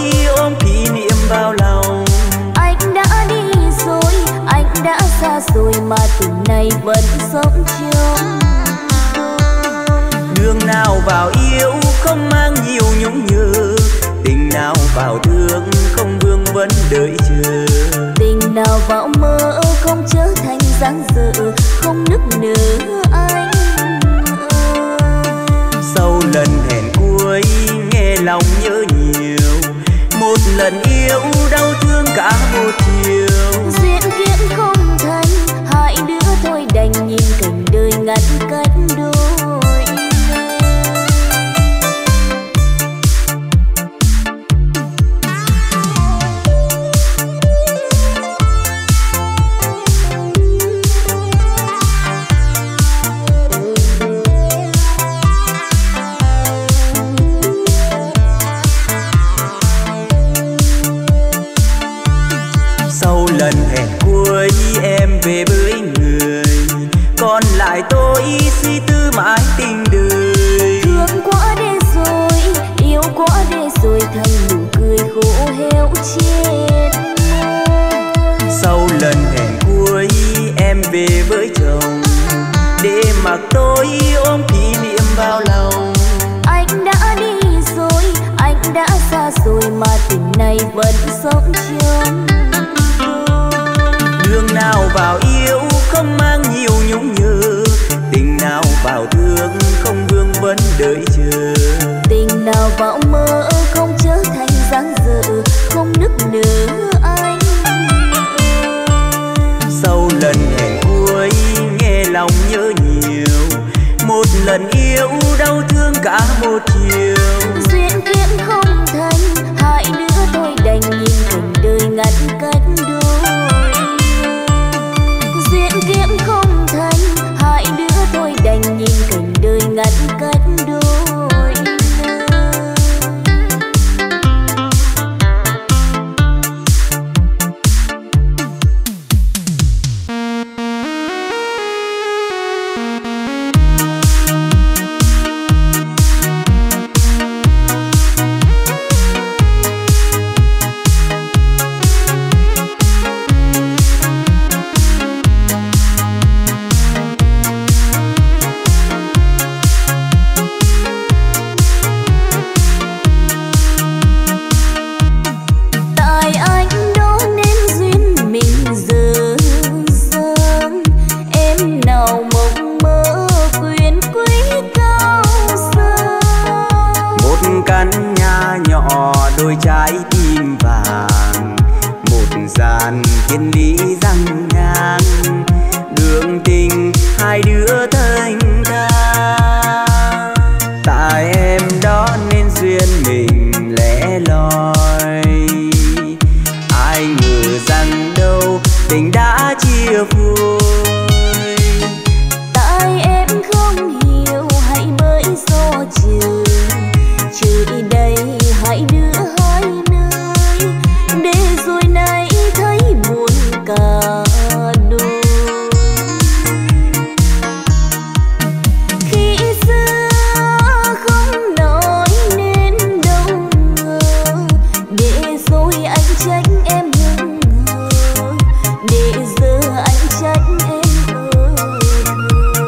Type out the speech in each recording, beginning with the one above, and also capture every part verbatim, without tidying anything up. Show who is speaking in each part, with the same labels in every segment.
Speaker 1: ôm kỷ niệm vào lòng.
Speaker 2: Anh đã đi rồi, anh đã xa rồi mà tình này vẫn sống trong
Speaker 1: đường nào vào yêu không mang nhiều nhung nhớ, tình nào vào thương không vương vấn đợi chờ,
Speaker 2: tình nào vào mơ không trở thành dáng dở, không nức nở anh ơi.
Speaker 1: Sau lần hẹn cuối nghe lòng nhớ nhiều, một lần yêu đau thương cả một chiều.
Speaker 2: Duyên kiếp không thành, hai đứa thôi đành nhìn cảnh đời ngăn cách đôi.
Speaker 1: Lần hẹn cuối em về với người, còn lại tôi suy tư mãi tình đời.
Speaker 2: Thương quá để rồi, yêu quá để rồi, thành nụ cười khô héo chết.
Speaker 1: Sau lần hẹn cuối em về với chồng, để mặc tôi ôm kỷ niệm vào lòng.
Speaker 2: Anh đã đi rồi, anh đã xa rồi mà tình này vẫn sống trong
Speaker 1: đường nào vào yêu không mang nhiều nhung nhớ, tình nào vào thương không vương vấn đợi chờ,
Speaker 2: tình nào vào mơ không trở thành dáng dở, không nức nở anh ơi.
Speaker 1: Sau lần hẹn cuối nghe lòng nhớ nhiều, một lần yêu đau thương cả một chiều.
Speaker 2: Duyên kiếp không thành, hai đứa thôi đành nhìn cảnh đời ngăn cách đôi. Duyên kiếp không thành, hai đứa thôi đành nhìn cảnh đời ngăn cách đôi.
Speaker 1: đôi trái tim vàng, một dàn thiên lý răng ngang, đường tình hai đứa thành thang. Tại em đó nên duyên mình lẻ loi, ai ngờ rằng đâu tình đã chia phôi.
Speaker 2: Tại em không hiểu hãy bởi do trời, trời đây hai đứa hai nơi, để rồi nay thấy buồn cả đôi. Khi xưa không nói nên đâu ngờ, để rồi anh trách em hững hờ, để giờ anh trách em ơ thơ.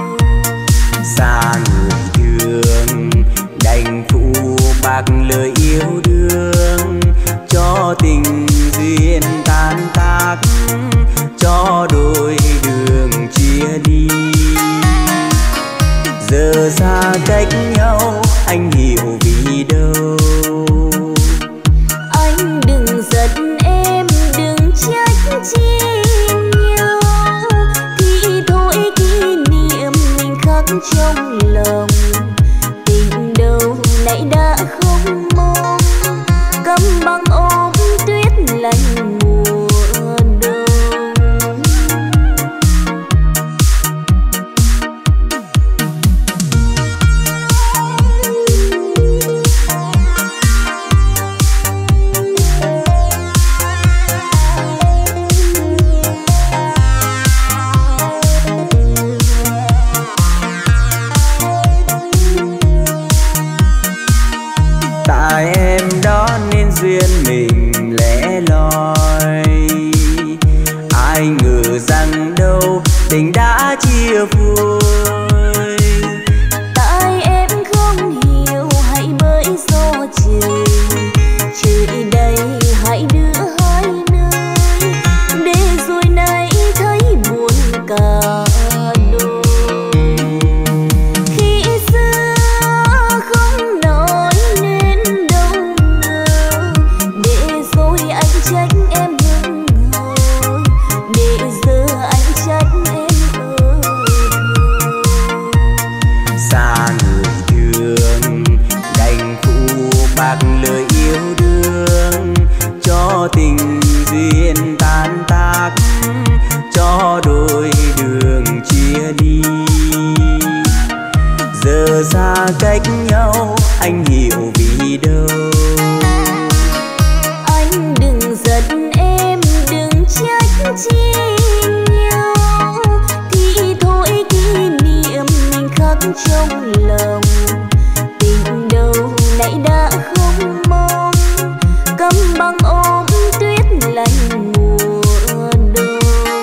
Speaker 1: Xa người thương đành phụ bạc lời yêu đương, cho tình duyên tan tác, cho đôi đường chia ly. Giờ xa cách nhau anh hiểu vì đâu.
Speaker 2: Anh đừng giận em, đừng trách chi nhau, thì thôi kỷ niệm mình khắc trong lòng. Tình đâu nãy đã không mong, câm băng ôm tuyết lạnh mùa đông.
Speaker 1: chia phôi.
Speaker 2: Tại em không hiểu hãy bởi do trời, trời đây hãy đưa hai nơi, để rồi nay thấy buồn cả đôi. Khi xưa không nói nên đâu ngờ, để rồi anh trách em hững hờ, để giờ anh trách em ơ
Speaker 1: Xa người thương đành phụ bạc lời yêu đương, cho tình duyên tan tác, cho đôi đường chia ly. Giờ xa cách nhau anh hiểu vì đâu.
Speaker 2: Anh đừng giận em, đừng trách chi nhau, thì thôi kỷ niệm mình khắc trong lòng. Tình đâu nãy đã không mong, câm băng ôm tuyết lạnh mùa đông.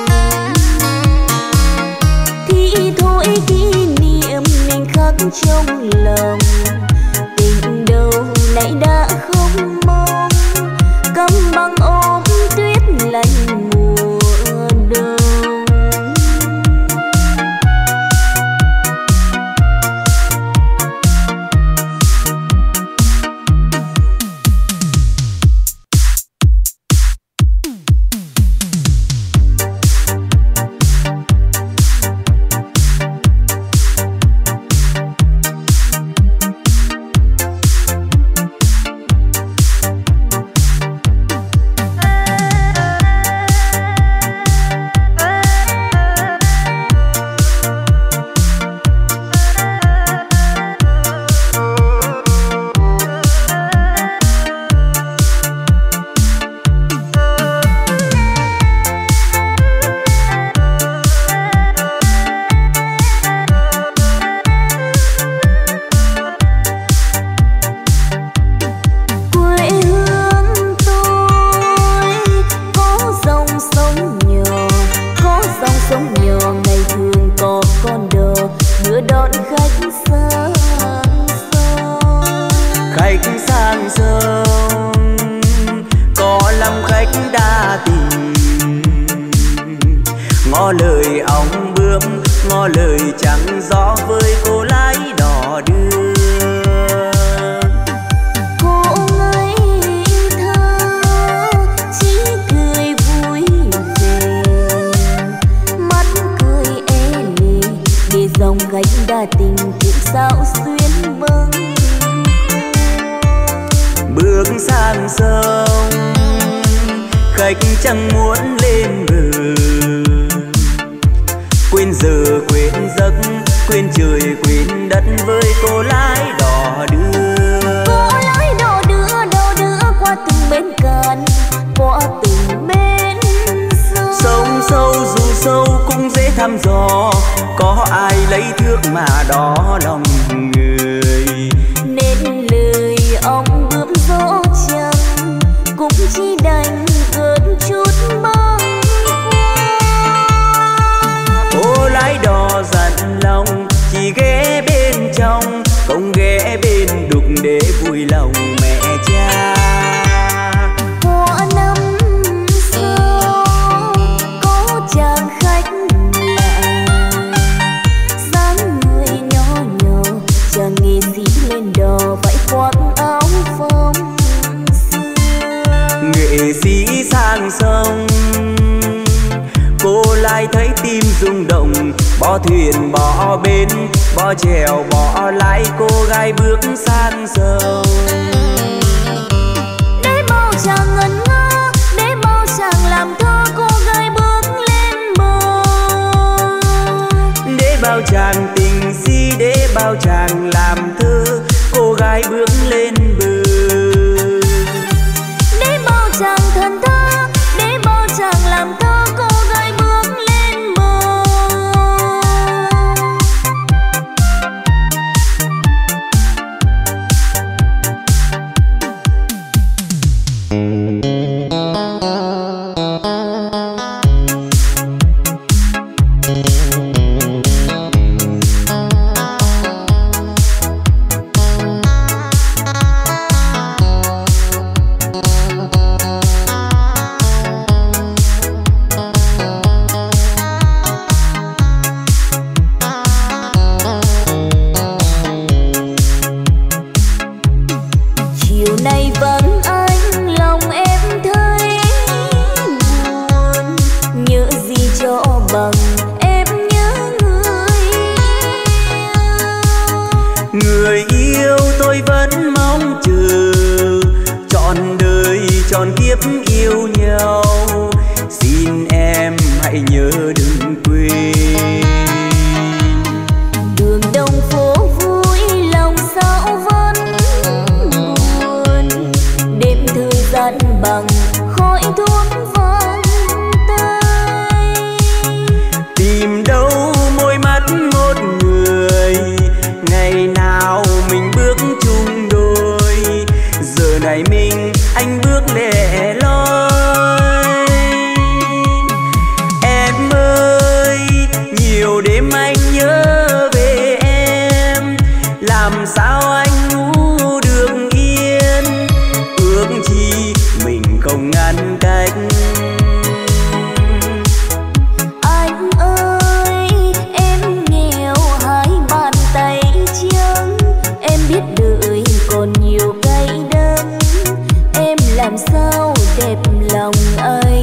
Speaker 2: Thì thôi kỷ niệm mình khắc trong lòng. Tình đâu nãy đã không mong, câm băng ôm tuyết lạnh mùa đông.
Speaker 1: ngỏ lời ong bướm, ngỏ lời trắng gió với cô lái đò đưa.
Speaker 2: Cô ngây thơ chỉ cười vui vẻ, mắt cười e lệ để dòng gánh đa tình kiếp sao xuyên bâng.
Speaker 1: Bước sang sông khách chẳng muốn lên bờ, quên giờ quên giấc quên trời quên đất với cô lái đò đưa.
Speaker 2: Cô lái đò đưa đò đưa qua từng bến cạn, qua từng bến sông.
Speaker 1: Sông sâu dù sâu cũng dễ thăm dò, có ai lấy thước mà đo lòng người.
Speaker 2: Nên lời ông bướm gió trăng cũng chỉ đành cơn chút bâng
Speaker 1: cô lái đò dặn lòng chỉ ghé bên trong, không ghé bên đục để vui lòng mẹ cha.
Speaker 2: Hoa năm xưa có chàng khách lạ, dáng người nhỏ nhỏ chàng nghệ sĩ lên đò vẫy khoác áo phông xưa.
Speaker 1: Nghệ sĩ sang sông cô lại thấy tim rung động, bỏ thuyền bỏ bến bỏ chèo bỏ lái cô gái bước sang sông.
Speaker 2: Để bao chàng ngẩn ngơ, để bao chàng làm thơ cô gái bước lên bờ.
Speaker 1: Để bao chàng tình si, để bao chàng làm thơ cô gái bước lên bờ.
Speaker 2: Để bao chàng thần thơ, để bao chàng làm thơ cô gái bước lên bờ.
Speaker 1: người yêu tôi vẫn mong chờ, trọn đời trọn kiếp yêu nhau. Xin em hãy nhớ đừng quên.
Speaker 2: Đường đông phố vui lòng sao vẫn buồn, đêm thời gian bằng khói thuốc vang tay.
Speaker 1: Tìm đâu môi mắt một người, ngày nào mình bước chung đôi. Giờ này mình anh bước lẻ loi. Em ơi, nhiều đêm anh nhớ về em, làm sao anh ngủ được yên. Ước chi mình không ngăn cách.
Speaker 2: Anh ơi, em nghèo hai bàn tay trắng, em biết đời còn nhiều cay đắng. Em làm sao đẹp lòng anh,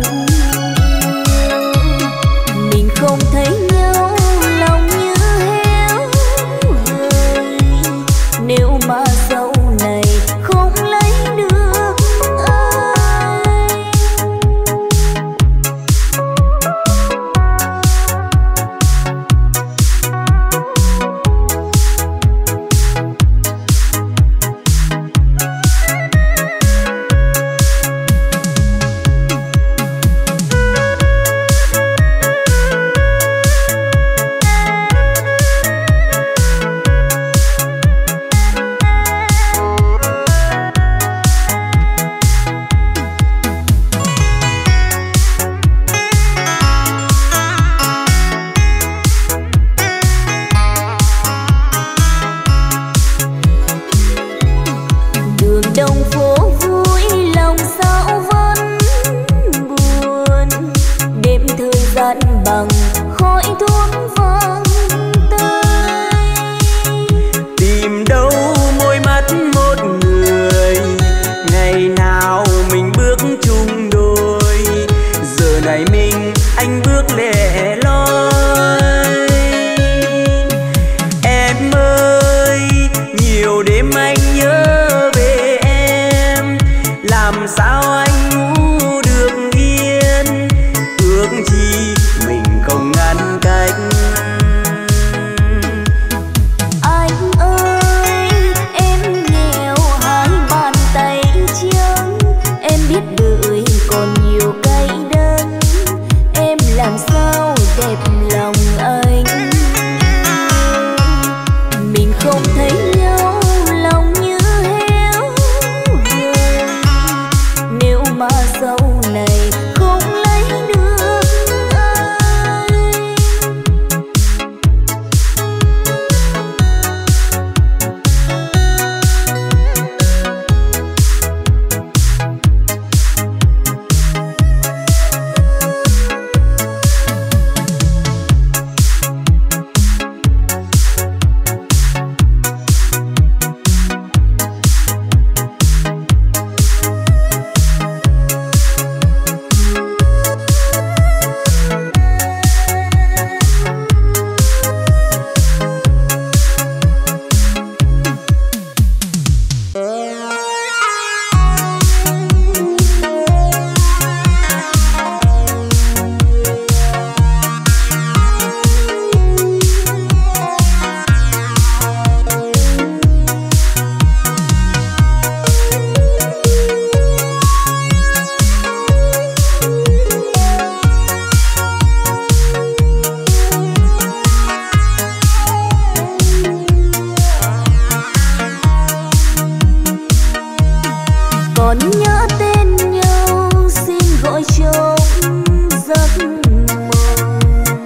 Speaker 2: mình không thấy nhau lòng như héo hời. Nếu mà sau này không lấy được ai, đông phố vui lòng sao vẫn buồn, đêm thời gian bằng khói thuốc vang tay.
Speaker 1: Tìm đâu môi mắt một người, ngày nào mình bước chung đôi. Giờ này mình anh bước lẻ loi. Em ơi, nhiều đêm anh nhớ về em, làm sao anh ngủ được yên. Ước chi mình không ngăn cách.
Speaker 2: Anh ơi, em nghèo hai bàn tay trắng, em biết đời còn nhiều cay đắng. Em làm sao đẹp lòng anh, mình không thấy nhau lòng như héo hời. Nếu mà sau này không lấy được ai, còn nhớ tên nhau xin gọi trong giấc mộng.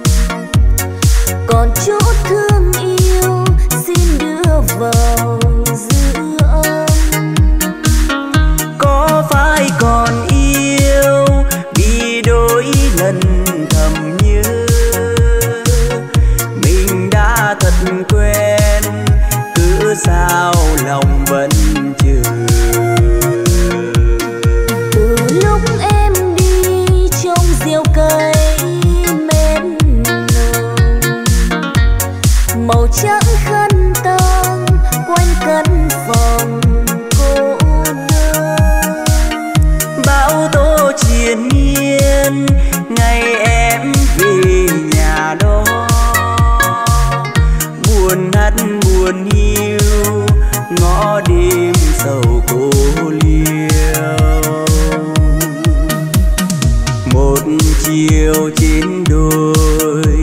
Speaker 2: Còn chút thương yêu xin đưa vào dư âm.
Speaker 1: Có phải còn yêu bị đôi lần thầm nhớ, mình đã thật quen cứ sao lòng vẫn chờ.
Speaker 2: Từ lúc em đi trong diều cây mến nồng, màu trắng khăn tang quanh
Speaker 1: buồn hiu ngõ đêm sầu cô liêu. Một chiều trên đồi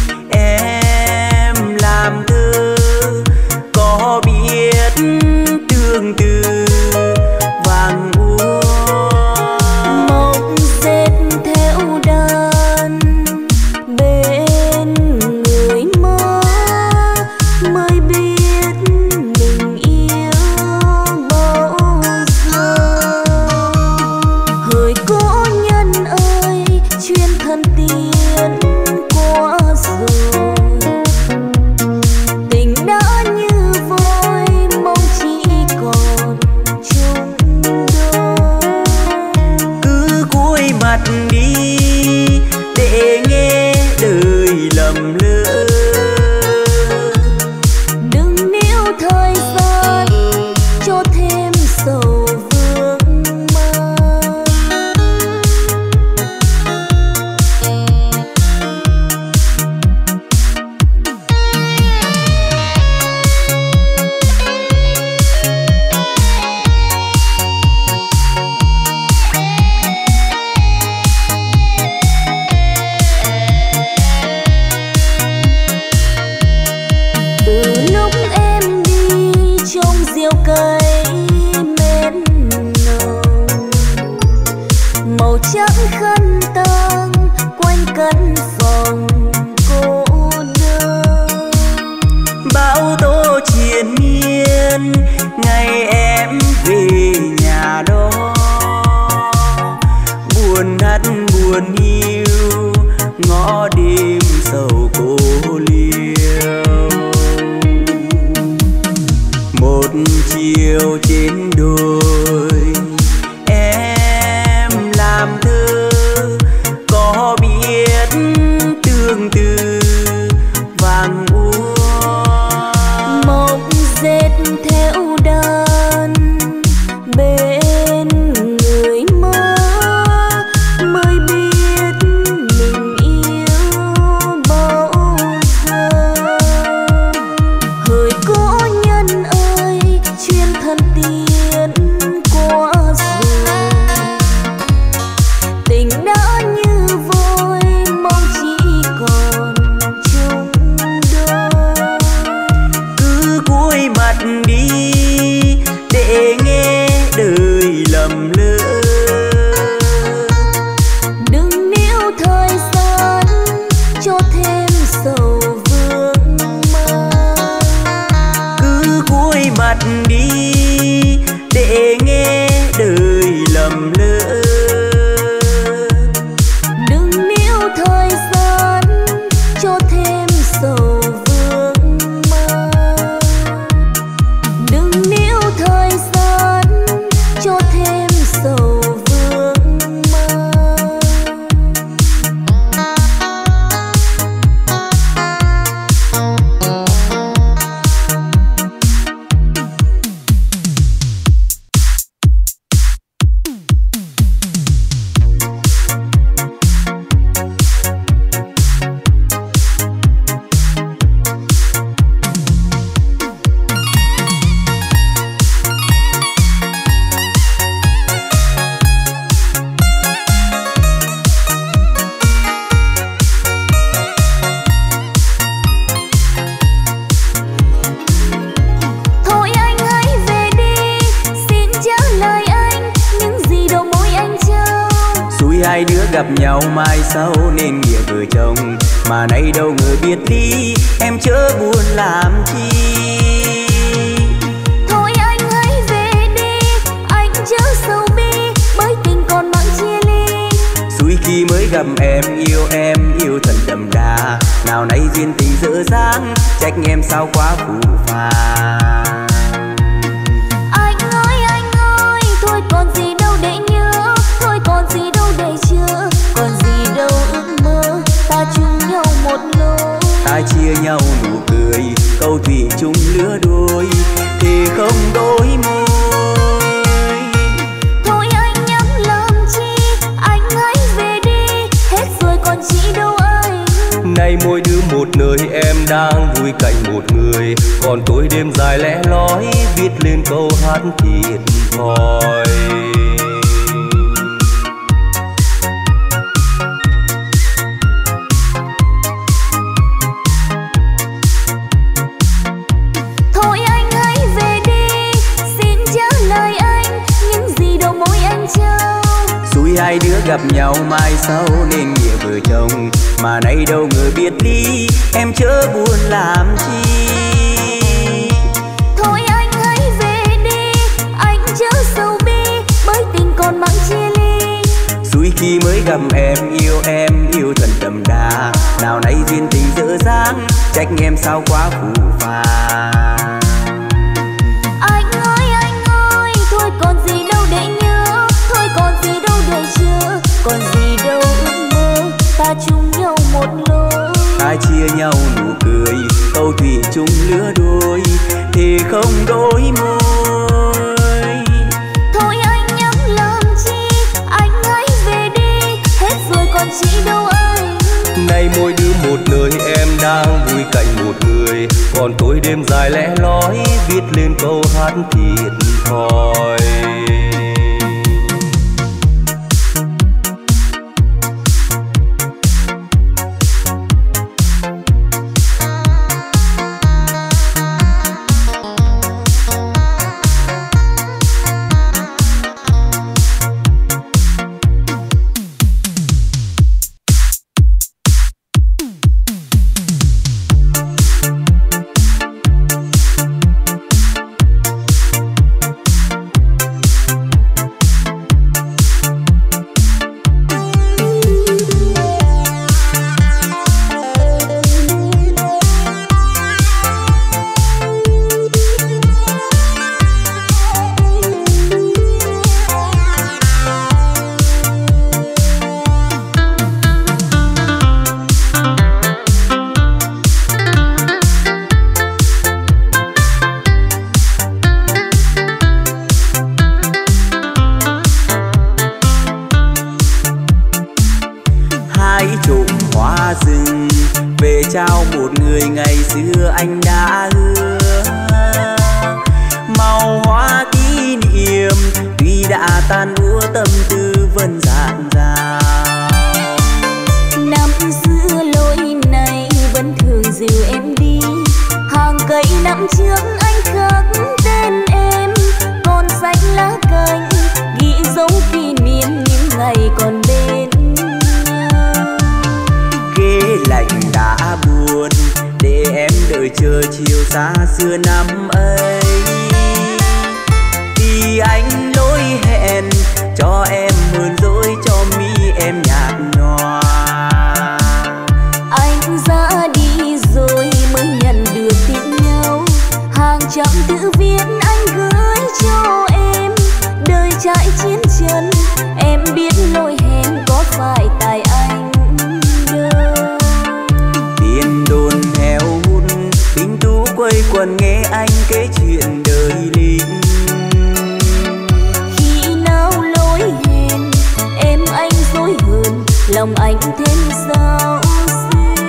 Speaker 1: em làm thơ có biết tương tư vàng úa.
Speaker 2: Mộng dệt theo đàn bên người mơ mới biết mình yêu bao giờ. Hỡi cố nhân ơi chuyên thân tiến qua rồi, tình đã như vơi mong chỉ còn chung đôi.
Speaker 1: Cứ cúi mặt đi để nghe đời lầm lỡ,
Speaker 2: Đừng níu thời gian cho thêm sầu vương mang. Từ lúc em đi trong diều cây mến nồng, màu trắng khăn tang quanh căn phòng cô đơn.
Speaker 1: bão tố triền miên ngày em về nhà đó. Buồn hắt buồn hiu ngõ đêm sầu cô liêu. Một chiều trên đồi em làm thơ có biết tương tư vàng úa.
Speaker 2: Mộng dệt theo đàn bên người mơ mới biết mình yêu bao giờ. Hỡi cố nhân ơi chuyên thân tiến qua rồi, tình đã như vơi mong chỉ còn chung đôi.
Speaker 1: Cứ cúi mặt đi để nghe đời lầm lỡ,
Speaker 2: Đừng níu thời gian cho thêm sầu vương mang.
Speaker 1: cứ cúi mặt đi để nghe đời lầm lỡ,
Speaker 2: Đừng níu thời gian cho thêm sầu vương mang. Đừng níu thời gian cho thêm sầu vương mang. Thôi anh hãy về đi, xin trả lời anh những gì đầu môi anh trao.
Speaker 1: Xui hai đứa gặp nhau mai sau nên nghĩa vợ chồng, mà nay đâu ngờ biệt ly em chớ buồn làm chi.
Speaker 2: Thôi anh hãy về đi, anh chớ sầu bi, bởi tình còn mang chia ly.
Speaker 1: Xui khi mới gặp em yêu em yêu thật đậm đà, nào nay duyên tình dở dang trách em sao quá phù phàng.
Speaker 2: Anh ơi anh ơi, thôi còn gì đâu để nhớ, thôi còn gì đâu để chờ, còn gì đâu ước mơ, ta chung nhau một lối.
Speaker 1: Ta chia nhau nụ cười câu thủy chung lứa đôi thì không đôi môi.
Speaker 2: Thôi anh nhắm làm chi, anh hãy về đi, hết rồi còn chi đâu anh.
Speaker 3: Nay mỗi đứa một nơi, em đang vui cạnh một người, còn tôi đêm dài lẻ loi viết lên câu hát thiệt thòi.
Speaker 2: Thôi anh hãy về đi, xin trả lời anh những gì đầu môi anh trao.
Speaker 1: Xui hai đứa gặp nhau mai sau nên nghĩa vợ chồng, mà nay đâu người biết ly, em chớ buồn làm chi.
Speaker 2: Thôi anh hãy về đi, anh chớ sầu bi, bởi tình còn mặn chia ly.
Speaker 1: Xui khi mới gặp em, yêu em yêu thật đậm đà, nào nay duyên tình dở dang, trách em sao quá phù phàng.
Speaker 2: Anh ơi anh ơi, thôi còn gì đâu để nhớ, thôi còn gì đâu để chờ, còn gì đâu ước mơ, ta chung nhau một lối.
Speaker 1: Ta chia nhau nụ cười, câu thủy chung lứa đôi, thì không đôi môi.
Speaker 2: Thôi anh nhắm làm chi, anh hãy về đi, hết rồi còn chị đâu anh.
Speaker 3: Nay mỗi đứa một nơi, em đang vui cạnh một người, còn tôi đêm dài lẻ loi viết lên câu hát thiệt thòi.
Speaker 1: trao một người ngày xưa anh đã hứa. Màu hoa kỷ niệm tuy đã tan úa, tâm tư vẫn dạt dào.
Speaker 2: Năm xưa lối này vẫn thường dìu em đi, hàng cây năm trước anh khắc tên em, còn xanh lá cành ghi dấu kỷ niệm những ngày còn bên nhau.
Speaker 1: Ghế lạnh đã buồn để em đợi chờ chiều xa xưa năm ấy, vì anh lỗi hẹn cho em mượn dối, cho mi em nhạt nhòa.
Speaker 2: Anh ra đi rồi mới nhận được tin nhau, hàng trăm tự viết anh gửi cho em. Đời trải chiến chân em biết lỗi hẹn có phải tại anh đâu.
Speaker 1: Tiền đồn heo hút tính tú quây quần nghe anh kể chuyện đời lính.
Speaker 2: Khi nào lỗi hẹn em anh dối hơn, lòng anh thêm sao xuyên.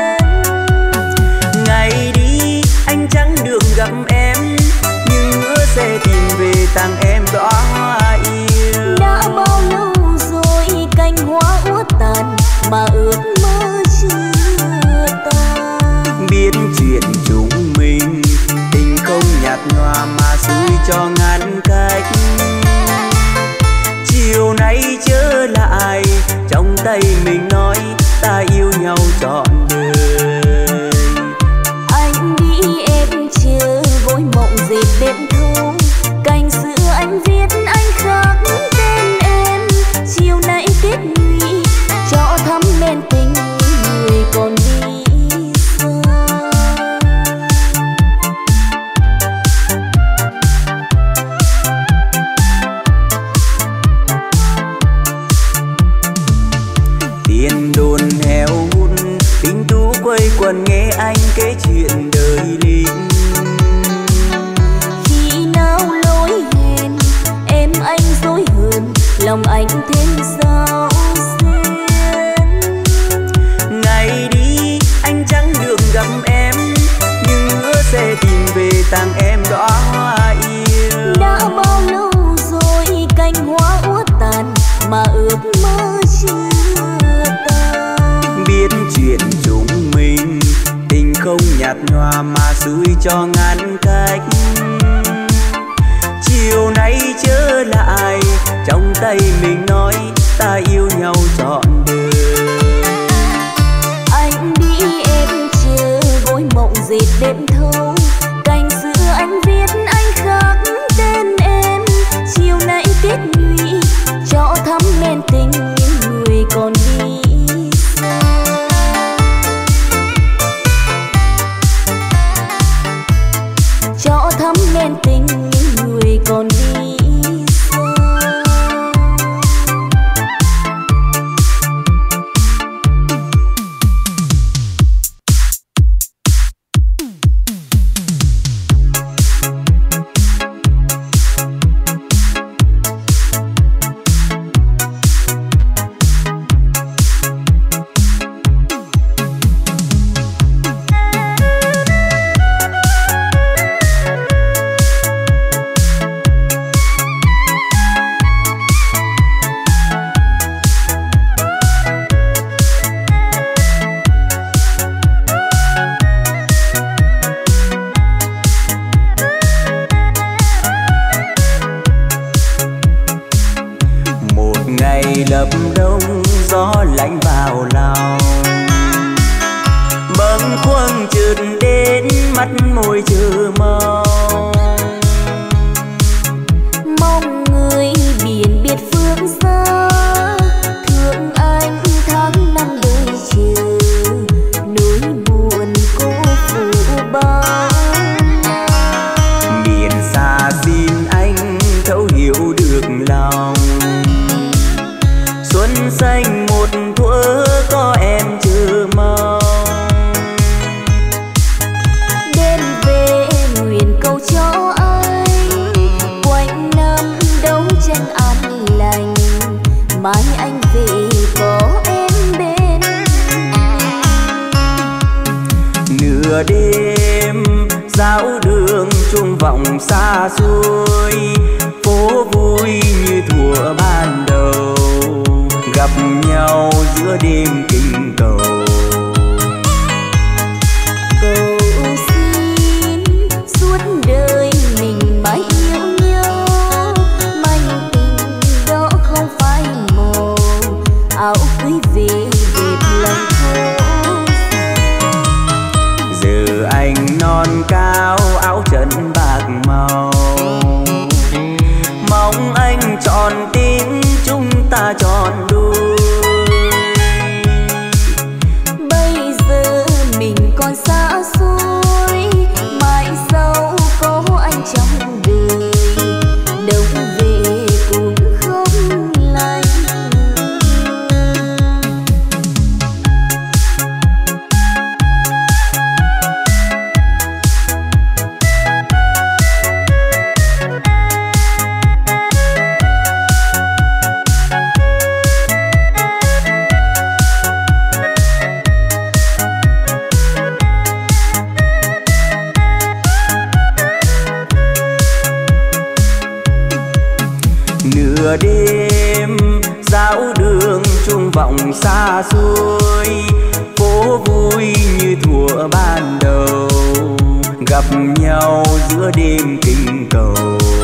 Speaker 1: Ngày đi anh chẳng được gặp em, nhưng hứa sẽ tìm về tặng em đóa hoa yêu.
Speaker 2: Đã bao lâu rồi cành hoa úa tàn mà ước mơ chưa tan.
Speaker 1: Biết chuyện chúng mình tình không nhạt nhòa mà xui cho ngăn cách. Chiều nay trở lại trong tay mình nói ta yêu nhau trọn đời.
Speaker 2: Anh đi em chờ gối mộng dệt đêm thâu, cành xưa anh viết anh khắc tên em. Chiều nay kết nghị cho thắm lên tình người còn đi xa.
Speaker 1: Tiền đồn heo hút tính tú quây quần nghe anh kể chuyện đời lính.
Speaker 2: Khi nào lỗi hẹn em anh dối hơn, lòng anh thêm sao xuyên.
Speaker 1: Ngày đi nhạt nhòa mà xui cho ngăn cách. Chiều nay trở lại trong tay mình nói ta yêu nhau trọn đời.
Speaker 2: Anh đi em chờ gối mộng dệt đêm thâu, cành xưa anh viết anh khắc tên em. Chiều nay kết nhụy cho thắm nên tình những người còn đi xa. Cho thắm nên tình những người còn đi xa.
Speaker 1: Lập đông gió lạnh vào lòng, bâng khuâng chợt đến mắt môi chờ mong.
Speaker 2: Mong người biển biệt phương xa, thương anh tháng năm đời chờ, nỗi buồn cô phụ bao.
Speaker 1: Biển xa xin anh thấu hiểu được lòng, xuân xanh một thuở có em chờ mong.
Speaker 2: Đêm về nguyện cầu cho anh quanh năm đấu tranh an lành, mai anh về có em bên.
Speaker 1: Nửa đêm dạo đường chuông vọng xa xôi, phố vui như thuở ban đầu, gặp nhau giữa đêm kinh cầu.
Speaker 2: Cầu xin suốt đời mình mãi yêu nhau, manh tình đó không phải màu, áo cưới về đẹp lòng thô.
Speaker 1: Giờ anh non cao áo trần bạc màu, mong anh tròn tình chúng ta tròn đôi.
Speaker 2: Bây giờ mình còn xa xôi, mãi sau có anh trong đời, đông về cũng không lành.
Speaker 1: Nửa đêm dạo đường chuông vọng xa xôi, phố vui như thuở ban đầu, gặp nhau giữa đêm kinh cầu.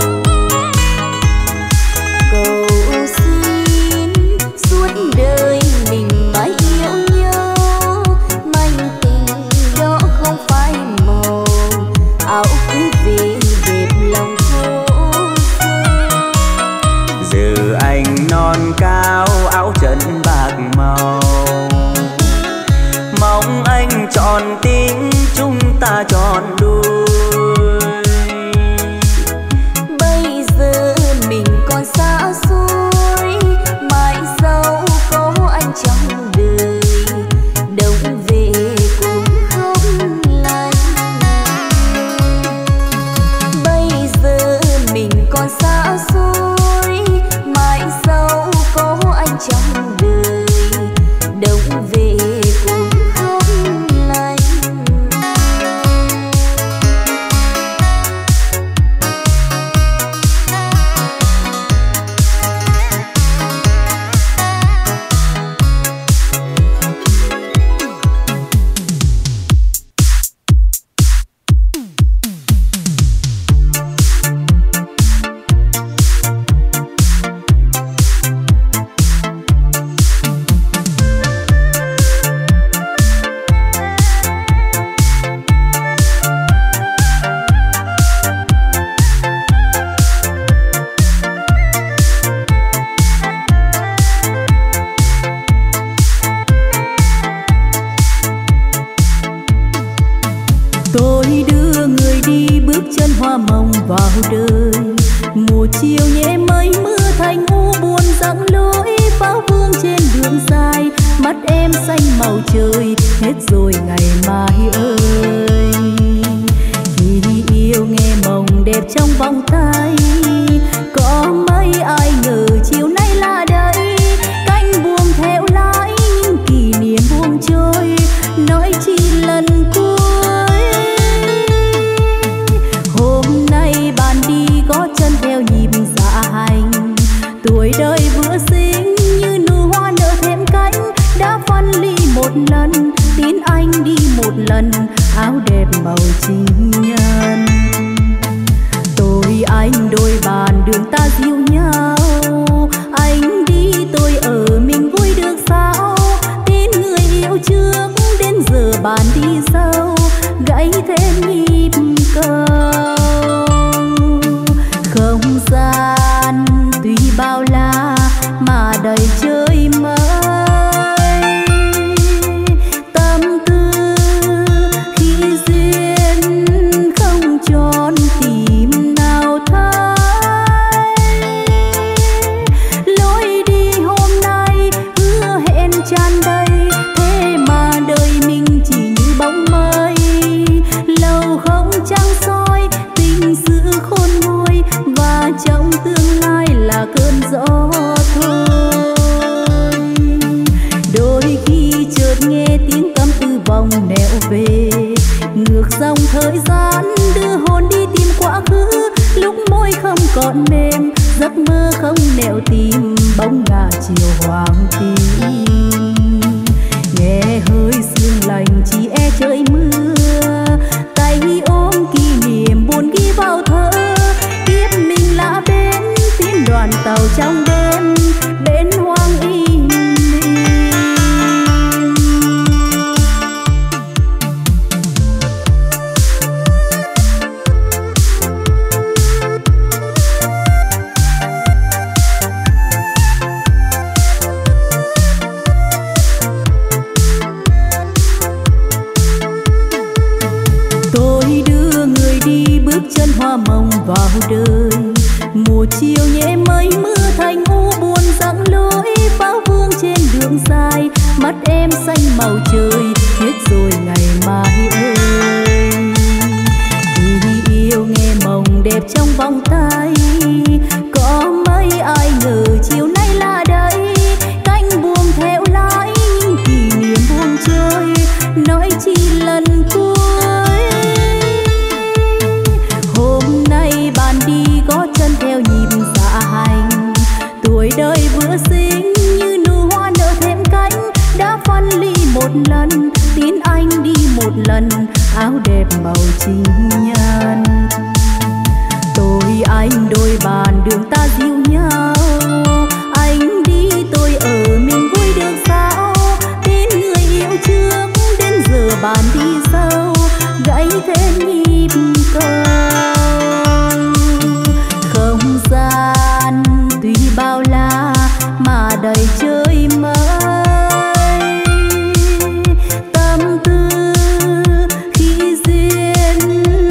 Speaker 2: Cầu xin suốt đời mình mãi yêu nhau, manh tình đó không phải màu, áo cưới về đẹp lòng thô.
Speaker 1: Giờ anh non cao áo trần bạc màu, mong anh tròn tình chúng ta tròn đôi.
Speaker 2: Bây giờ mình còn xa xôi, mãi sau có anh trong đời, đông về cũng không lành. Bây giờ mình còn xa xôi, mãi sau có anh trong đời, đông về cũng không lành. Tôi đưa người đi bước chân hoa mộng vào đời, mùa chiều nhẹ mây mưa thành u buồn dặn lối pháo vương trên đường dài. Mắt em xanh màu trời, hết rồi ngày mai ơi. Khi yêu nghe mộng đẹp trong vòng tay, có mấy ai ngờ chiều nay là đây. Cánh buông theo lái nhưng kỷ niệm buông trôi, nói chi lần cuối. Hôm nay bạn đi có chân theo nhịp dạ hành, tuổi đời vừa xinh như nụ hoa nở thêm cánh. Đã phân ly một lần, tin anh đi một lần, áo đẹp màu tình nhân. Tôi anh đôi bàn đường ta dìu nhau, anh đi tôi ở mình vui được sao. Tin người yêu trước đến giờ bàn đi sau, gãy thêm nhịp cầu. Không gian tuy bao la mà đầy chơi mới, tâm tư khi duyên không tròn tìm nào thấy. Lối đi hôm nay hứa hẹn tràn đầy, thế mà đời mình chỉ như bóng mây. Lâu không trăng soi tình sự khôn nguôi, và trong tương lai là cơn gió thôi. Đôi khi chợt nghe tiếng câm tư vòng nẻo về, ngược dòng thời gian đưa hồn đi tìm quá khứ. Lúc môi không còn mềm, giấc mơ không nẻo tìm, bóng ngả chiều hoàng tím. Nghe hơi sương lạnh chỉ e trời mưa, tay ôm kỷ niệm buồn ghi vào thơ. Kiếp mình là bên tiếng đoàn tàu trong đêm, bên hoang im lìm. Tôi đưa người đi bước chân hoa mộng vào đời, mùa chiều nhẹ mây mưa thành u buồn dặn lối pháo vương trên đường dài. Mắt em xanh màu trời, hết rồi ngày mai ơi. Khi yêu nghe mộng đẹp trong vòng tay, có mấy ai ngờ chiều nay là đây. Cánh buông theo lái nhưng kỷ niệm buông trôi, nói chi lần cuối. Hôm nay bạn đi có chân theo nhịp dạ hành, tuổi đời vừa xinh như nụ hoa nở thêm cánh. Đã phân ly một lần, tin anh đi một lần, áo đẹp màu tình nhân. Tôi anh đôi bàn đường ta dìu nhau, anh đi tôi ở mình vui được sao. Tin người yêu trước đến giờ bàn đi sau, gãy thêm nhịp cầu. Không gian tuy bao la mà đầy chơi mới, tâm tư khi duyên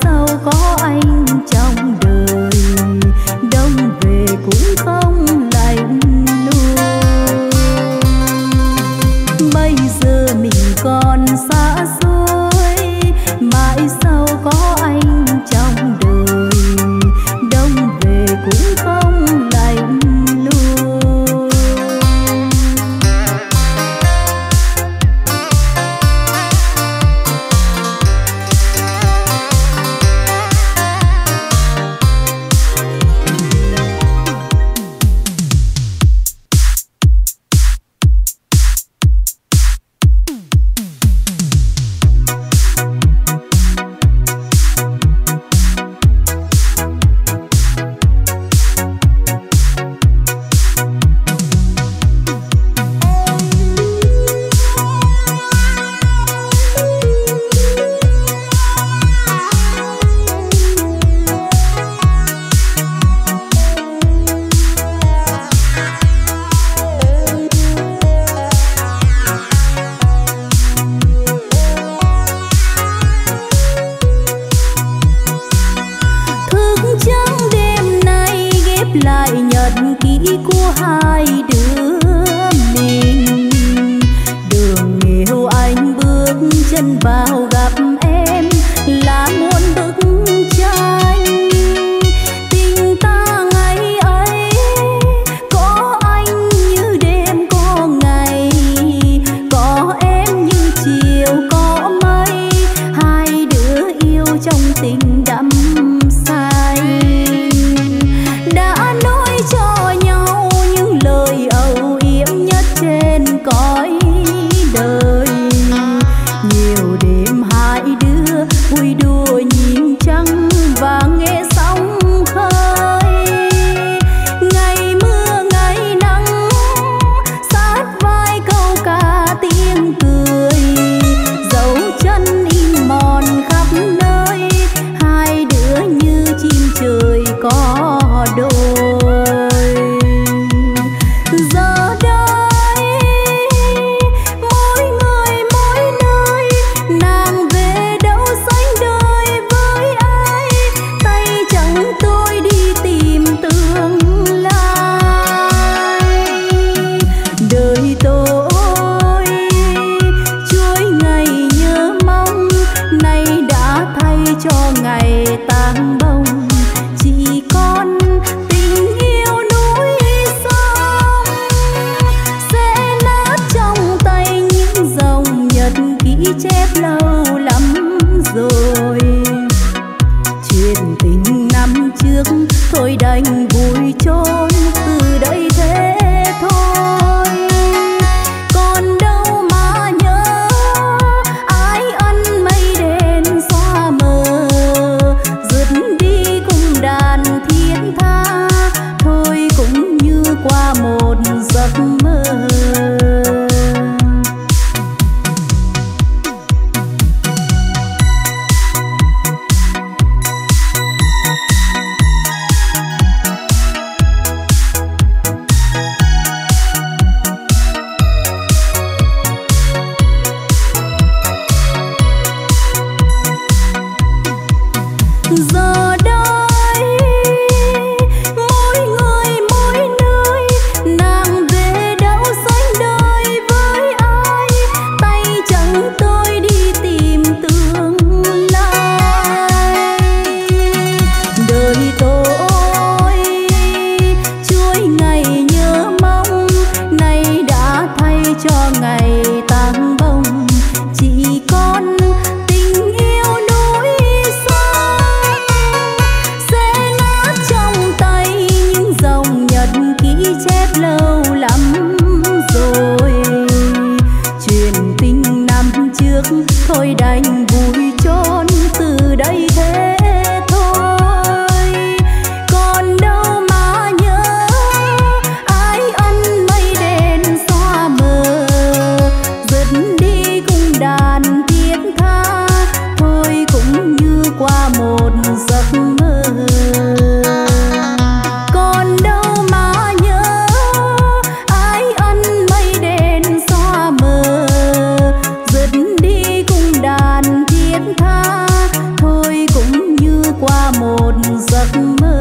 Speaker 2: sau có anh trong đời, đông về cũng không lạnh lùng. Bây giờ mình còn xa xôi, mãi sau có anh trong đời, đông về cũng không lạnh lùng. qua một giấc mơ.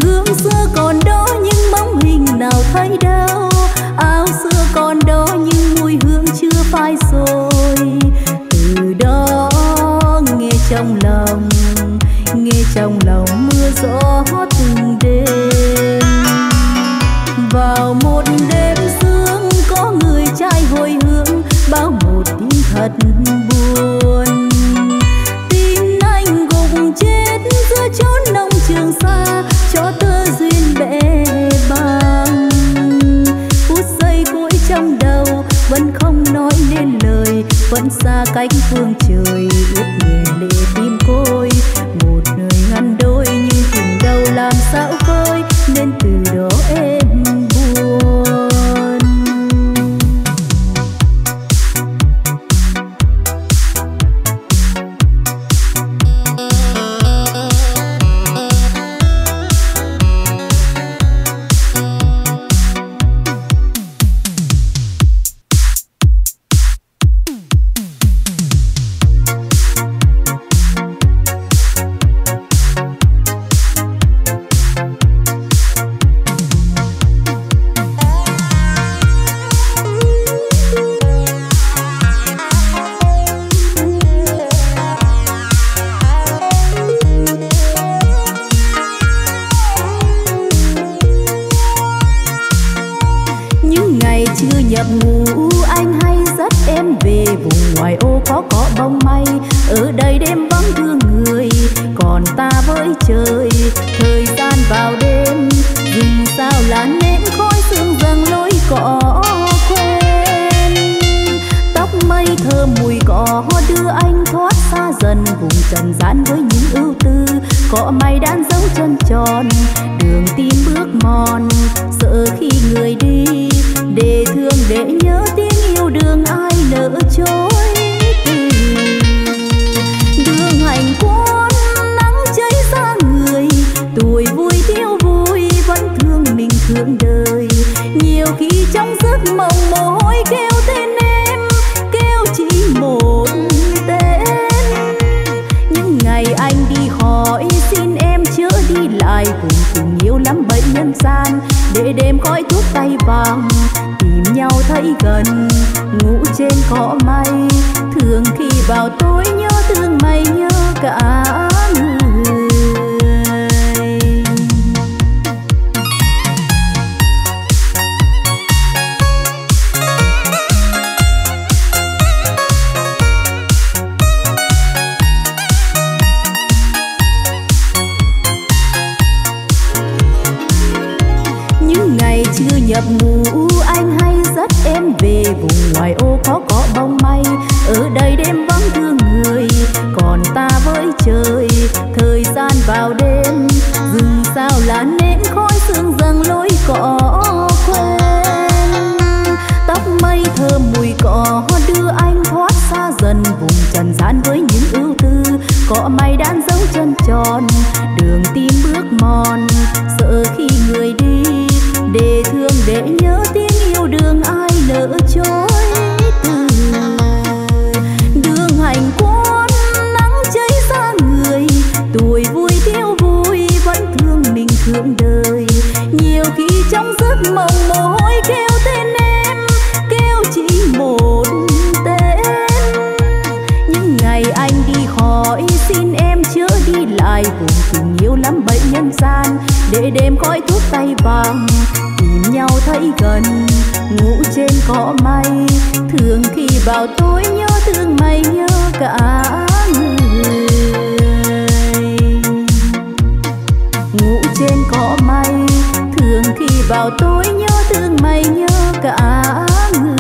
Speaker 2: Thấy đâu áo xưa còn đó nhưng trong lòng, nghe trong lòng mưa gió từng đêm. Vào một đêm sương có người trai hồi hướng bao một tin thật buồn. Tin anh gục chết giữa chốn nông trường xa, cho tơ duyên bẽ bàng. Phút giây cuối trong đầu vẫn không nói nên lời, vẫn xa cách phương trời ướt nhẹ lệ tim côi. Một nơi ngăn đôi nhưng tình đâu làm sao vơi, nên từ đó em buồn. Nhập ngủ anh hay dắt em về vùng ngoài ô có cỏ bông mây. Ở đây đêm vắng thương người, còn ta với trời. Thời gian vào đêm, rừng sao là nến khói sương dâng lối cỏ quen. Tóc mây thơm mùi cỏ đưa anh thoát xa dần vùng trần gian với những ưu tư. Cỏ mây đan dấu chân tròn, đường tim bước mòn. Sợ khi người đi, để thương để nhớ tiếng yêu đương ai nỡ chối từ. Đường hành quân nắng cháy ra người, tuổi vui thiếu vui vẫn thương mình thương đời. Nhiều khi trong giấc mộng mồ hôi kêu tên em, kêu chỉ một tên. Những ngày anh đi khỏi xin em chớ đi lại cùng tình yêu lắm bẫy nhân gian. Để đêm khói thuốc tay vàng tìm nhau thấy gần, ngủ trên cỏ mây. Thường khi vào tối nhớ thương mây nhớ cả người. Những ngày chưa nhập ngủ anh hay dắt em về vùng ngoài ô có cỏ bông mây. Ở đây đêm vắng thương người, còn ta với trời. Thời gian vào đêm, rừng sao là nến khói sương dâng lối cỏ quen. Tóc mây thơm mùi cỏ đưa anh thoát xa dần vùng trần gian với những ưu tư. Cỏ mây đan dấu chân tròn, đường tim bước mòn. Sợ khi người đi, để thương để nhớ tiếng yêu đương ai nỡ chối từ. Đường hành quân nắng cháy ra người, tuổi vui thiếu vui vẫn thương mình thương đời. Nhiều khi trong giấc mộng mồ hôi kêu tên em, kêu chỉ một tên. Những ngày anh đi khỏi xin em chớ đi lại cùng tình yêu lắm bẫy nhân gian. Để đêm khói thuốc tay vàng tìm nhau thấy gần, ngủ trên cỏ mây. Thường khi vào tối nhớ thương mây nhớ cả người. Ngủ trên cỏ mây, thường khi vào tối nhớ thương mây nhớ cả người.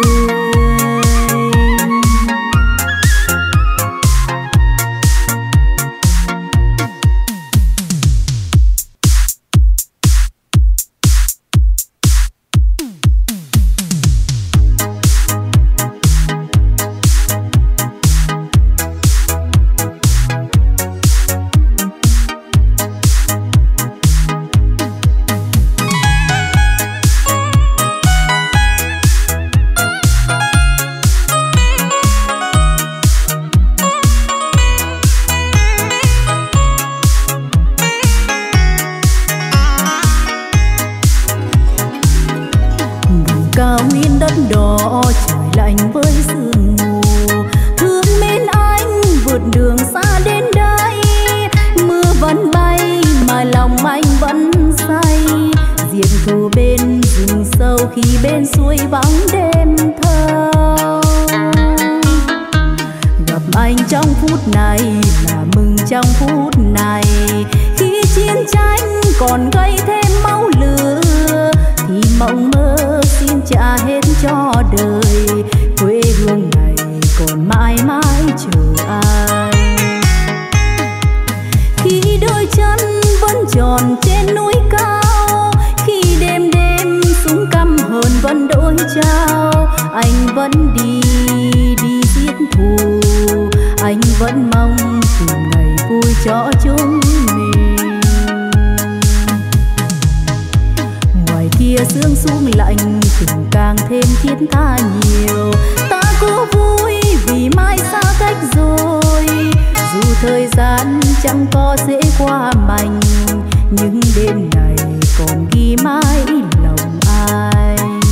Speaker 2: Cao nguyên đất đỏ trời lạnh với sương mù, thương mến anh vượt đường xa đến khi bên suối vắng đêm thơ. Gặp anh trong phút này là mừng trong phút này, khi chiến tranh còn gây thêm máu lửa thì mộng mơ xin trả hết cho đời. Quê hương này còn mãi mãi chờ ai. Khi đôi chân vẫn tròn trên núi cao, khi đêm đêm súng căm hờn vẫn đổi trao, anh vẫn đi đi giết thù, anh vẫn mong tìm ngày vui cho chúng mình. Ngoài kia sương xuống lạnh tình càng thêm thiết tha nhiều, ta cố vui vì mai xa cách rồi. Dù thời gian chẳng có dễ qua mành, nhưng đêm này còn ghi mãi lòng anh.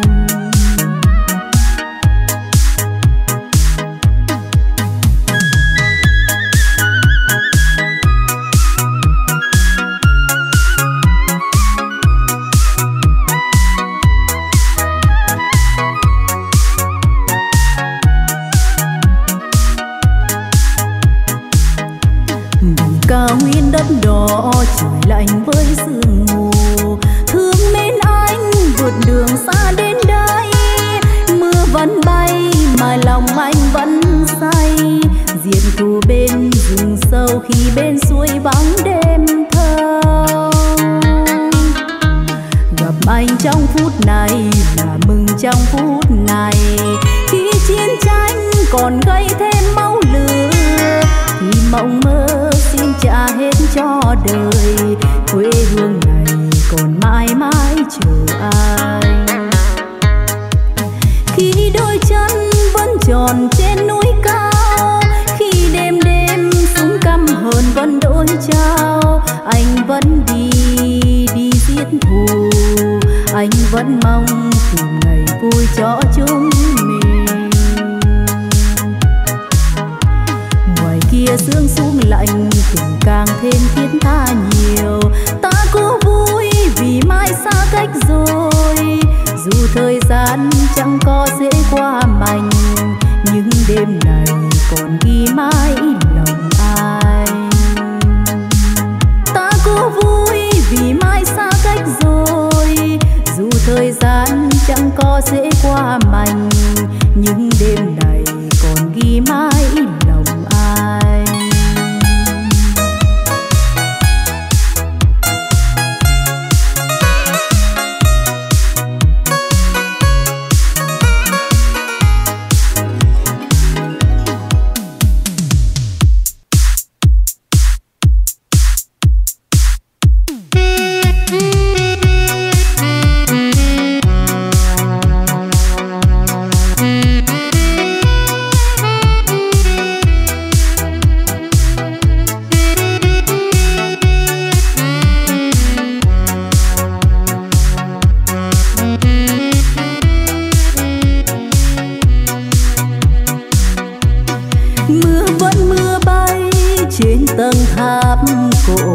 Speaker 2: Cao nguyên đất đỏ trời lạnh với sương mù, thương mến anh vượt đường xa đến đây. Mưa vẫn bay mà lòng anh vẫn say, diệt thù bên rừng sâu khi bên suối vắng đêm thơ. Gặp anh trong phút này là mừng trong phút này, khi chiến tranh còn gây thêm máu lửa thì mộng mơ xin trả hết cho đời. Quê hương này còn mãi mãi chờ ai. Khi đôi chân vẫn tròn trên núi cao, khi đêm đêm súng căm hờn vẫn đổi trao, anh vẫn đi đi giết thù, anh vẫn mong tìm ngày vui cho chúng mình. Ngoài kia sương xuống lạnh tình càng thêm thiết tha nhiều, ta cố vui vì mai xa cách rồi. Dù thời gian chẳng có dễ qua mành, nhưng đêm này còn ghi mãi lòng anh. Ta cố vui vì mai xa cách rồi. Dù thời gian chẳng có dễ qua mành, nhưng đêm này còn ghi mãi lòng ai. Tầng tháp cổ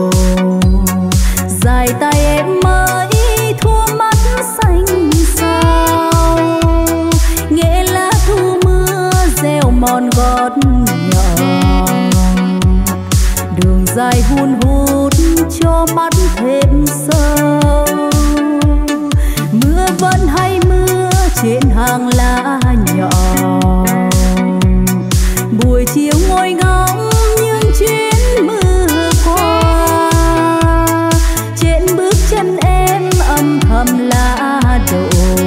Speaker 2: dài tay em mới thua mắt xanh sao, nghe lá thu mưa gieo mòn gót nhỏ, đường dài hun hút cho mắt thêm sâu. Mưa vẫn hay mưa trên hàng lá nhỏ, buổi chiều ngồi ngóng chuyến mưa qua, trên bước chân em âm thầm lá đổ,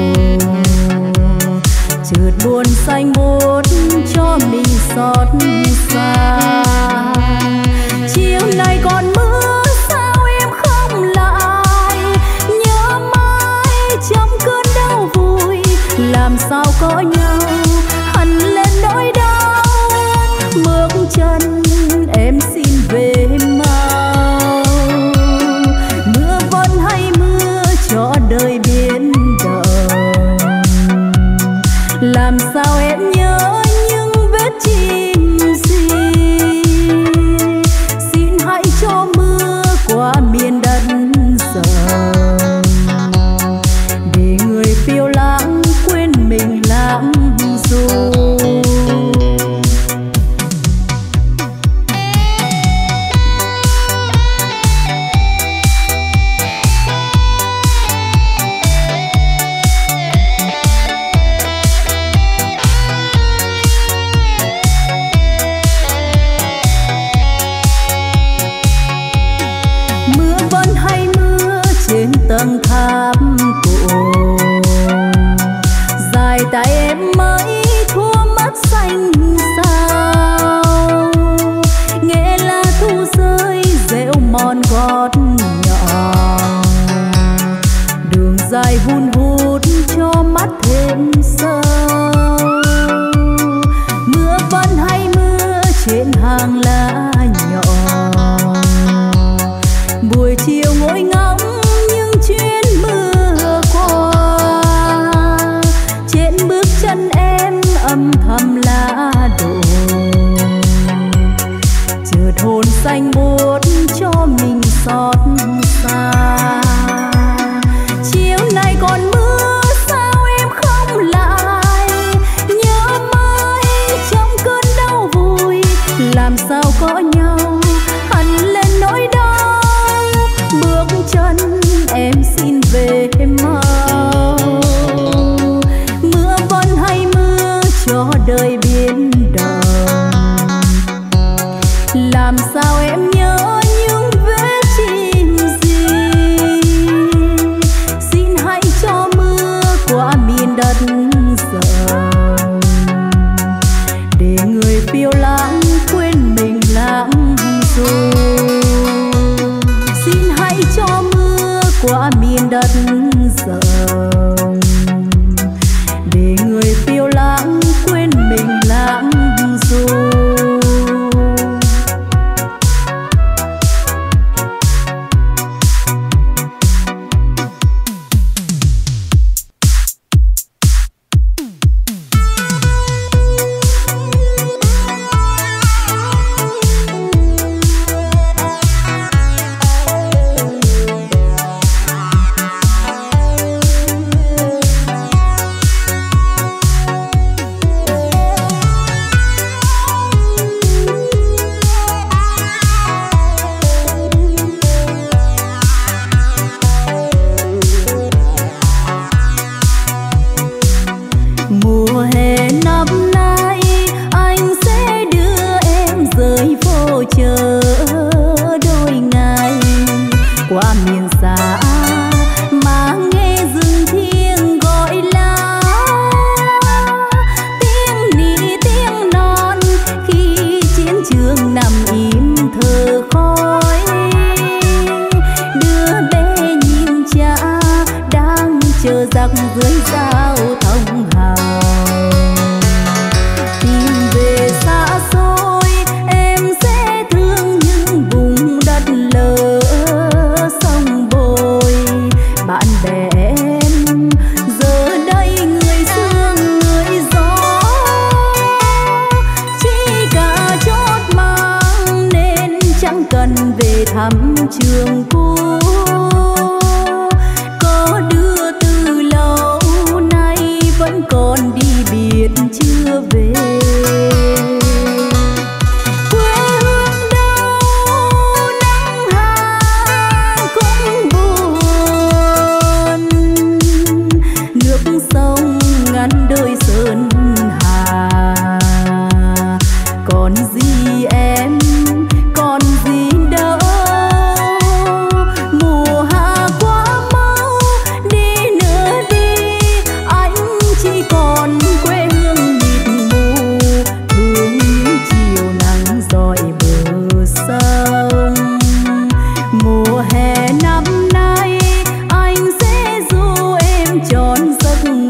Speaker 2: chợt buồn xanh buốt cho mình xót xa. Chiều nay còn mưa sao em không lại, nhớ mãi trong cơn đau vui, làm sao có nhau hằn lên nỗi đau. Bước chân em xin về mau, mưa vẫn hay mưa cho đời biến động. Làm sao em nhớ những vết chim gì, xin hãy cho mưa qua miền đất rộng, để người lãng du. Tầng tháp cổ dài tay em mới thua mắt xanh sao, nghe lá thu rơi rêu mòn gót nhỏ, đường dài hun hút cho mắt thêm sâu. Mưa vẫn hay mưa trên hàng lá nhỏ, buổi chiều ngồi ngóng chuyến mưa qua, trên bước chân em âm thầm lá đổ, chợt hồn xanh buốt cho mình xót xa. Chiều nay còn mưa sao em không lại, nhớ mãi trong cơn đau vui, làm sao có nhau hằn lên nỗi đau. Bước chân em xin về mau, mưa vẫn hay mưa cho đời biến động, làm sao em nhớ những vết chim gì. Xin hãy cho mưa qua miền đất rộng, để người phiêu lãng quên mình lãng du. Xin hãy cho mưa qua miền đất rộng, để người phiêu lãng quên mình lãng du.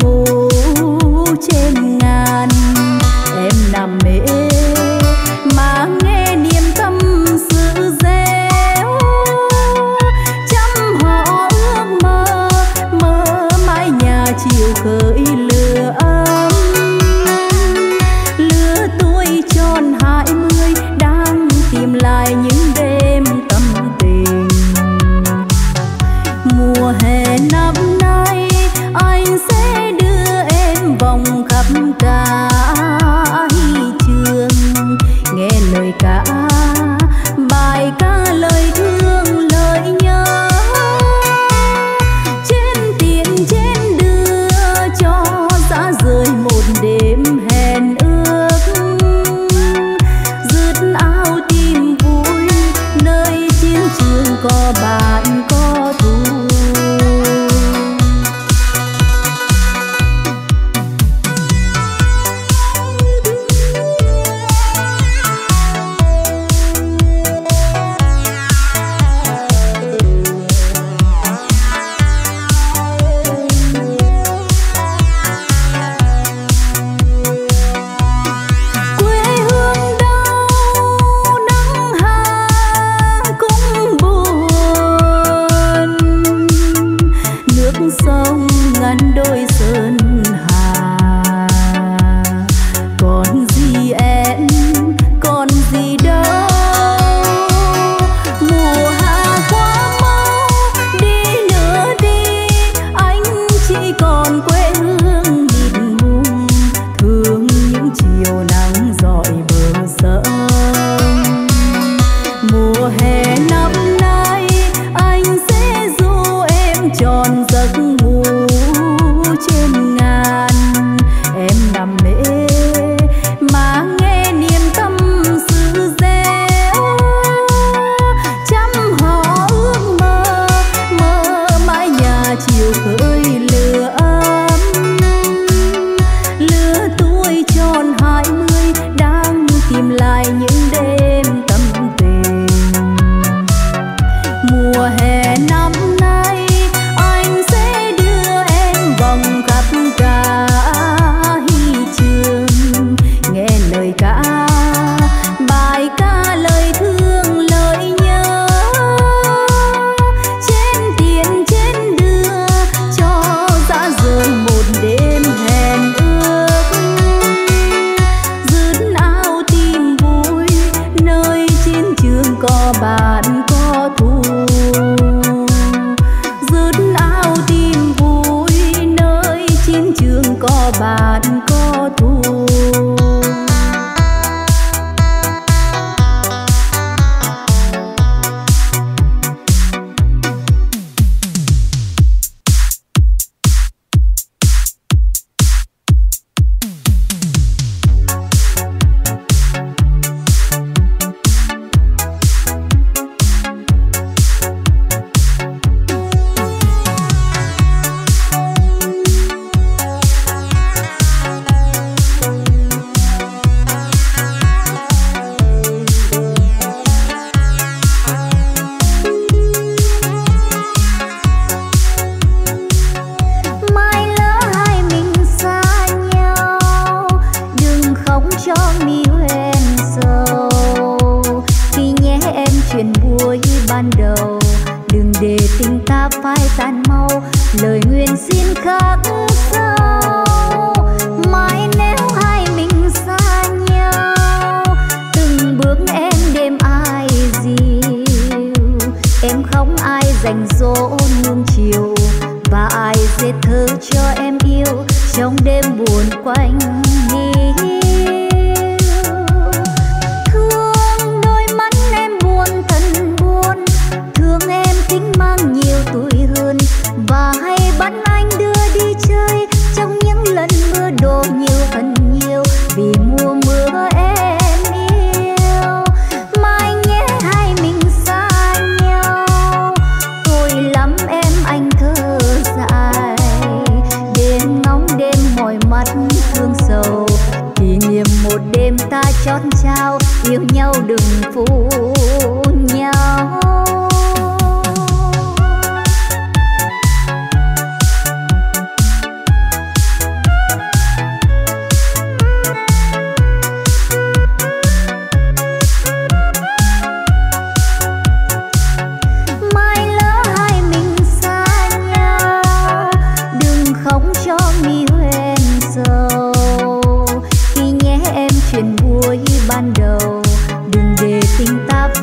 Speaker 2: Mà khắp cả trường, nghe lời ca bài ca lời thương lời nhớ, trên tiền trên đưa cho giá rời một đêm hẹn ước, rứt áo tìm vui nơi chiến trường có bạn có thù.
Speaker 4: chuyện vui ban đầu, đừng để tình ta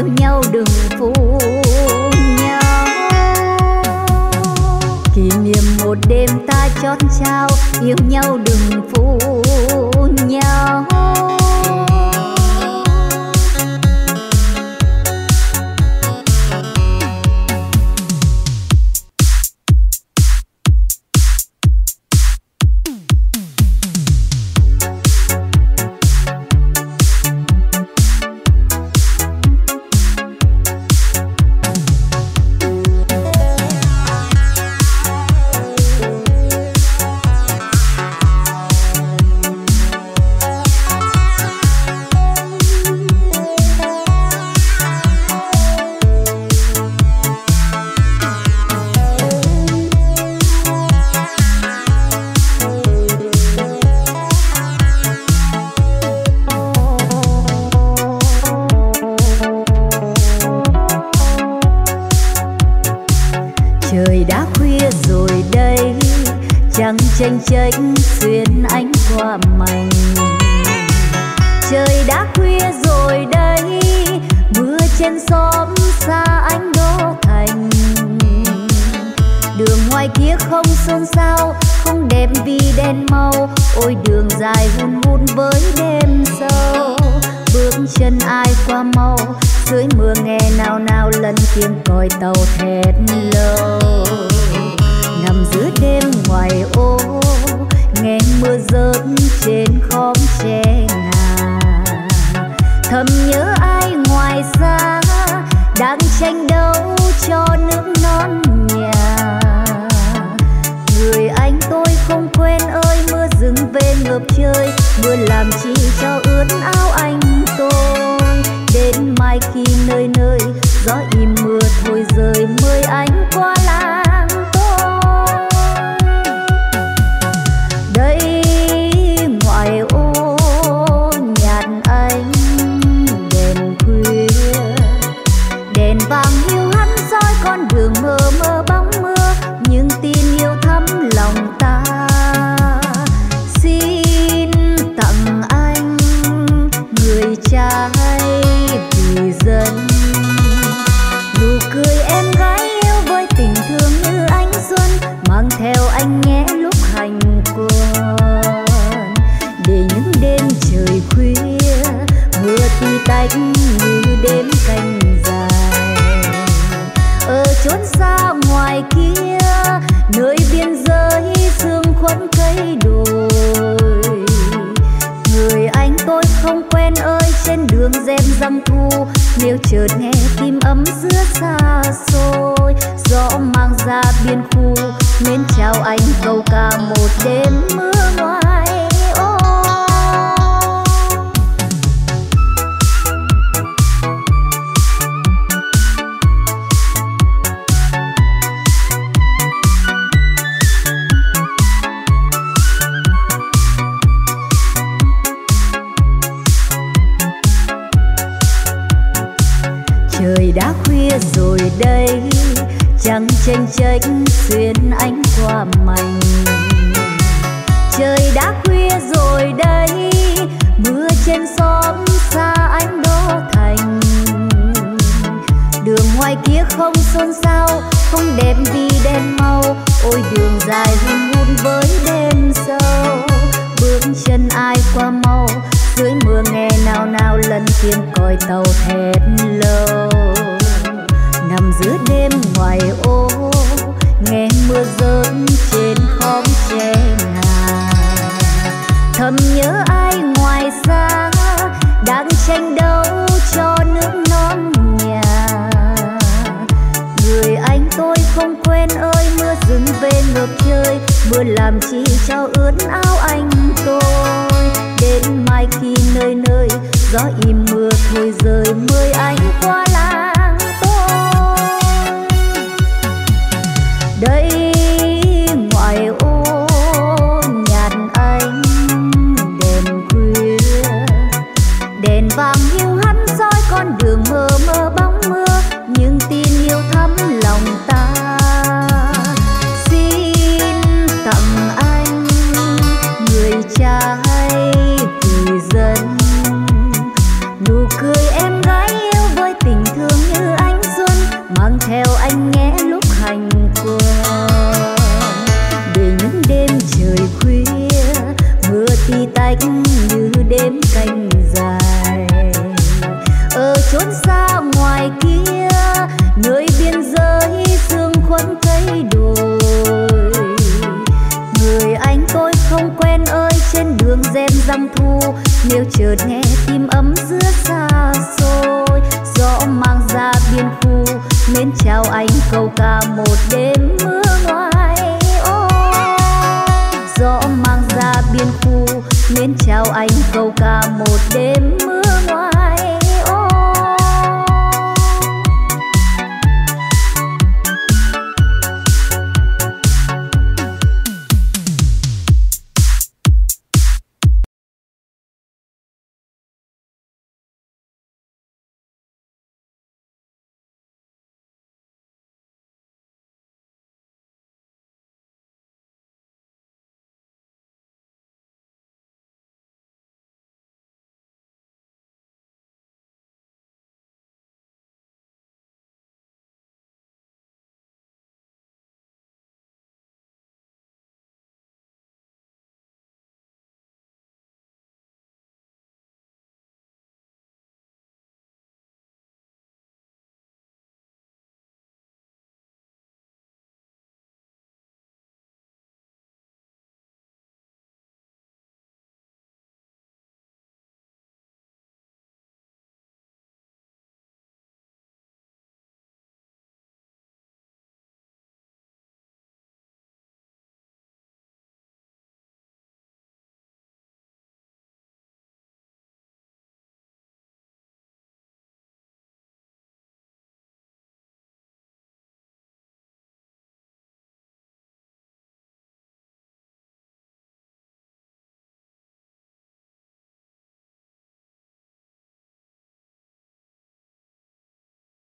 Speaker 2: nhau đừng phụ nhau. Kỷ niệm một đêm ta chót trao, yêu nhau đừng phụ nhau. Chênh chênh xuyên ánh qua mành. Trời đã khuya rồi đây, mưa trên xóm xa ánh đô thành. Đường ngoài kia không xôn xao, không đẹp vì đèn màu. Ôi đường dài hun hun với đêm sâu. Bước chân ai qua mau, dưới mưa nghe nào nào lần tiếng còi tàu thét lâu. Nằm giữa đêm ngoài ô, nghe mưa rớt trên khóm tre ngà. Thầm nhớ ai ngoài xa, đang tranh đấu cho nước non nhà. Người anh tôi không quên ơi, mưa dừng về ngợp trời. Mưa làm chi cho ướt áo anh tôi. Đến mai khi nơi nơi, gió im mưa thôi rơi, mời anh qua làng. Đây ngoài ô nhạt ánh đèn khuya, đèn vàng hiu hắt soi con đường mờ mờ bóng mưa. Nhưng tin yêu thắm lòng ta, xin tặng anh người trai vì dân. Nụ cười em gái yêu với tình thương như ánh xuân, mang theo anh nhé lúc hành quân. Để những đêm trời khuya, mưa tí tách như đêm canh dài. Ở chốn xa ngoài kia, nơi biên giới sương khuẩn cây đồi. Người anh tôi không quen ơi, trên đường rem răng thu. Nếu chợt nghe tim ấm giữa xa xôi, gió mang ra biên khu. Mến chào anh câu ca một đêm mưa ngoài ô. Trời đã khuya rồi đây, trăng chênh chênh xuyên ánh qua mành. Trời đã khuya rồi đây, mưa trên xóm xa ánh đô thành. Đường ngoài kia không xôn xao, không đẹp vì đèn màu. Ôi đường dài hun hun với đêm sâu. Bước chân ai qua mau, dưới mưa nghe nào nào lần tiếng còi tàu thét lâu. Nằm giữa đêm ngoài ô, nghe mưa rớt trên khóm tre ngà. Thầm nhớ ai ngoài xa, đang tranh đấu cho nước non nhà. Người anh tôi không quên ơi, mưa dừng về ngợp trời. Mưa làm chi cho ướt áo anh tôi. Đến mai khi nơi nơi, gió im mưa thôi rơi, mời anh qua làng tôi. Đây ngoài ô nhạt ánh đèn khuya, đèn vàng hiu hắt soi con đường mờ mờ bóng mưa. Nhưng tin yêu thắm lòng ta, xin tặng anh người trai vì dân. Nụ cười em gái yêu với Mến chào anh câu ca một đêm mưa ngoài ô. Gió mang ra biên khu. Mến chào anh câu ca một đêm mưa